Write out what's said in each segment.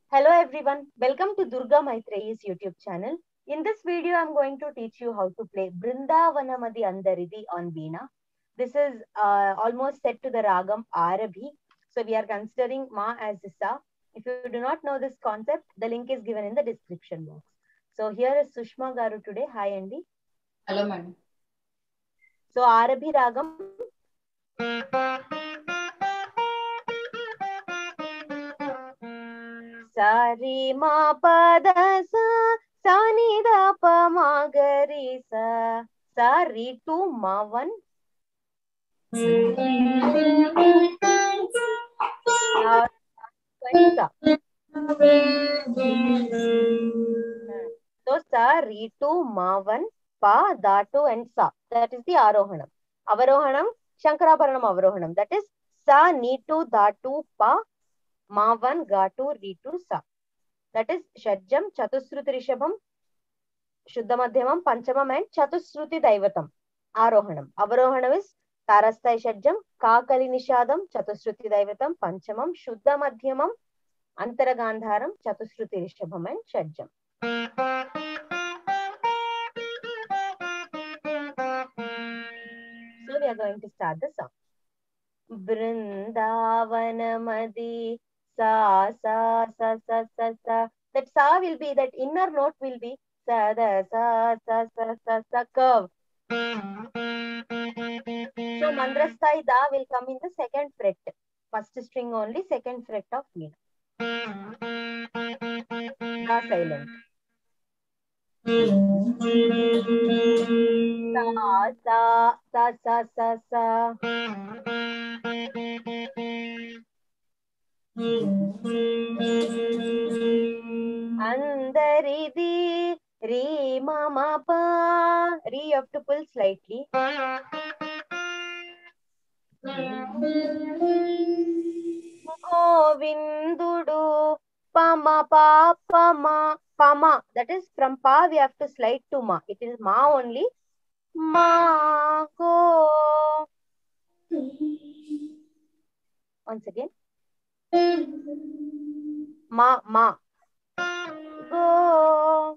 Hello everyone, welcome to Durga Maitreyi's YouTube channel. In this video, I'm going to teach you how to play Brindavanamadi Andaridi on Veena. This is almost set to the ragam Arabhi. So we are considering Ma as the Sa. If you do not know this concept, the link is given in the description box. So here is Sushma Garu today. Hi Andy. Hello madam. So Arabhi ragam. Sari ma pada sa ni da pa ma gari sa re 2 ma 1 so sa re 2 ma 1 pa da 2 and sa, that is the arohanam. Avarohanam Shankarabharanam avarohanam, that is sa ni 2 da 2 pa ma 1 ga 2 re 2 sa, that is Shadjam, Chatusruti Rishabham, Shuddha Madhyamam, Panchamam and Chatusruti Daivatam. Arohanam. Avarohanam is Tarasthai Shadjam, Kakali Nishadam, Chatusruti Daivatam, Panchamam, Shuddha Madhyamam, Antaragandharam, Chatusruti Rishabham and Shadjam. So we are going to start the song. Brindavanamadi sa sa sa sa sa sa. That sa will be, that inner note will be sa da sa sa sa sa sa curve. So mandrasthai da will come in the second fret, first string only, second fret of Veena. Da silent. Sa sa sa sa sa. Andaridi re mama pa. Re you have to pull slightly. Govindudu pama pa pama pama. That is from pa we have to slide to ma. It is ma only. Ma go. Once again. Ma ma. Go.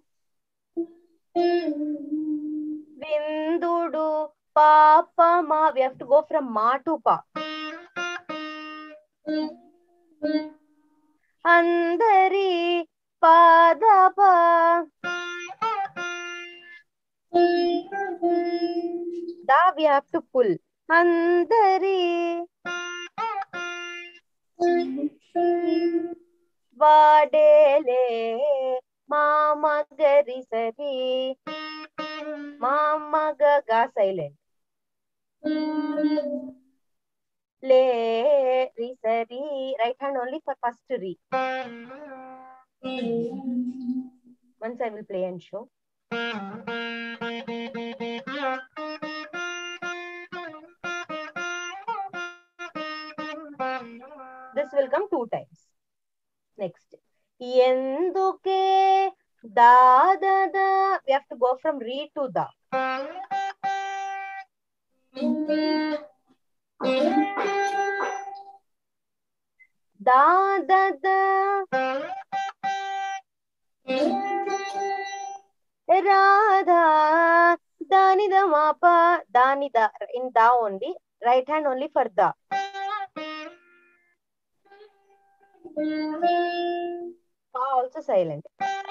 Vindudu pa pa ma. We have to go from ma to pa. Andari padapa. Da we have to pull. Andari. Vadele mama gari sari. Mama ga silent. Le re sari. Right hand only for first re. Once I will play and show. This will come 2 times. Next. Yenduke da da da. We have to go from re to da. Da da da. Radha danida mapa danida in da only, right hand only for da. Pa also silent.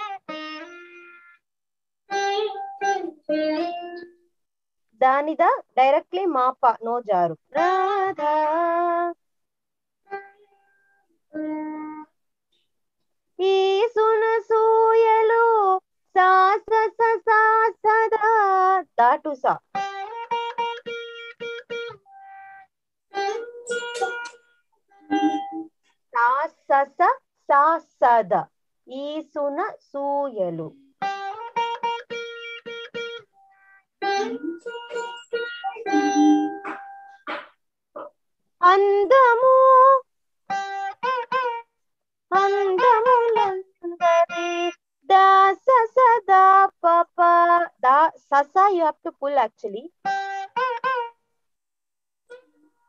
Danida directly mapa, no jaru. Radha ee suna suyelu sa sa sa sa sa da da to sa. Sa sa sa sa sa da. Ee suna suyelu. Andamu andamulandari da sa sa da papa. Da sa sa you have to pull actually.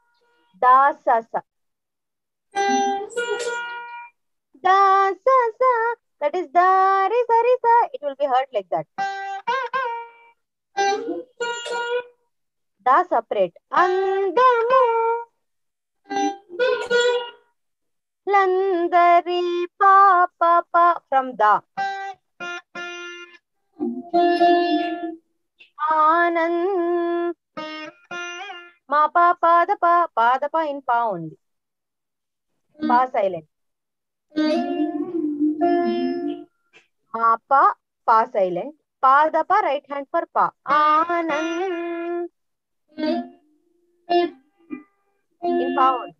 Da sa sa. Da sa sa That is da, re, sa, re, sa. It will be heard like that. Da separate. Andamu. Landari pa pa pa from da. Anand. Ma pa pa da pa in pa only. Pa silent. Ma pa silent. Pa da pa right hand for pa. Anand. In pa only.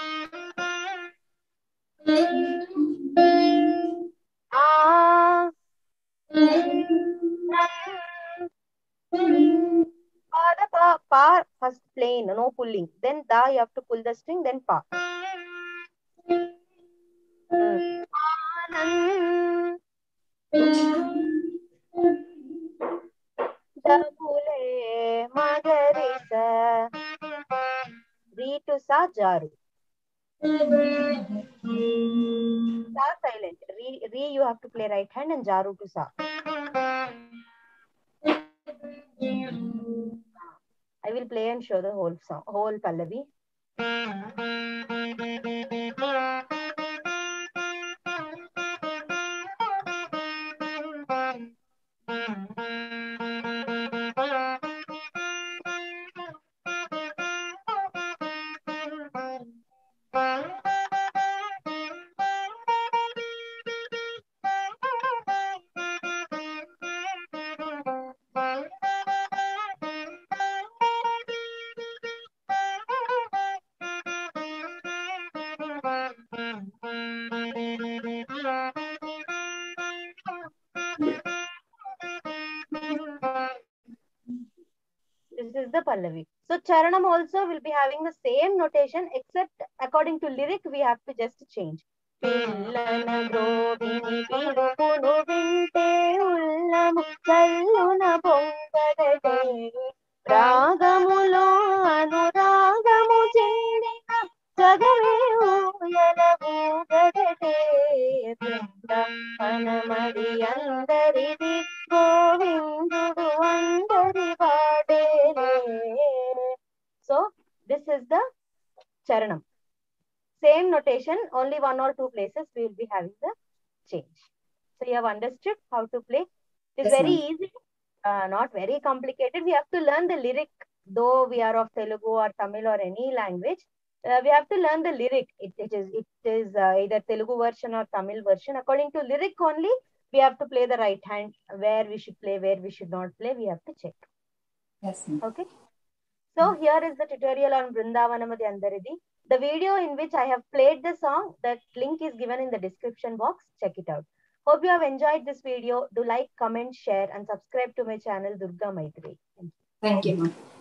Pa first plain, no pulling. Then da you have to pull the string, then pa. Dabule magarisa. Re to sa jaru. Sa silent. Re you have to play right hand and jaru to sa. I will play and show the whole song, whole Pallavi. This is the Pallavi. So Charanam also will be having the same notation, except according to lyric, we have to just change. Pillana grobini pirupunu vinte ullamu challuna pongadade ragamulo anuragamu chindina jagame uyalavugadade Anamadi andaridi govindudu andari vadele. So this is the Charanam. Same notation, only one or two places we will be having the change. So you have understood how to play. It is very easy, not very complicated. We have to learn the lyric, though we are of Telugu or Tamil or any language. We have to learn the lyric. It is either Telugu version or Tamil version. According to lyric only, we have to play the right hand. Where we should play, where we should not play, we have to check. Yes. Okay. So here is the tutorial on Brindavanamadi Andaridi. The video in which I have played the song, that link is given in the description box. Check it out. Hope you have enjoyed this video. Do like, comment, share, and subscribe to my channel, Durga Maitri. Thank you, ma'am.